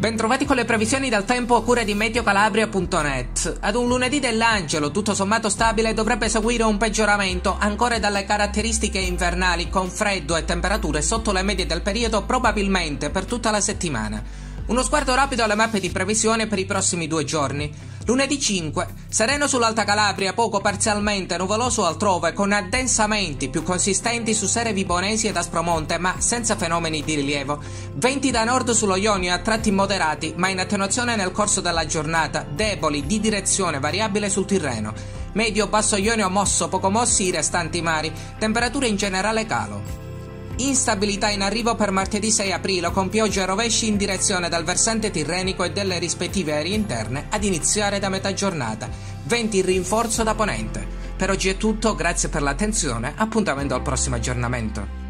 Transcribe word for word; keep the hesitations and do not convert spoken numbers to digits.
Bentrovati con le previsioni del tempo a cura di meteo calabria punto net. Ad un lunedì dell'angelo tutto sommato stabile dovrebbe seguire un peggioramento ancora dalle caratteristiche invernali, con freddo e temperature sotto le medie del periodo probabilmente per tutta la settimana. Uno sguardo rapido alle mappe di previsione per i prossimi due giorni. Lunedì cinque, sereno sull'Alta Calabria, poco parzialmente nuvoloso altrove, con addensamenti più consistenti su Sere Vibonesi ed Aspromonte, ma senza fenomeni di rilievo. Venti da nord sullo Ionio a tratti moderati, ma in attenuazione nel corso della giornata, deboli, di direzione variabile sul Tirreno. Medio-basso Ionio mosso, poco mossi i restanti mari, temperature in generale calo. Instabilità in arrivo per martedì sei aprile, con piogge e rovesci in direzione dal versante tirrenico e delle rispettive aree interne ad iniziare da metà giornata. Venti in rinforzo da ponente. Per oggi è tutto, grazie per l'attenzione, appuntamento al prossimo aggiornamento.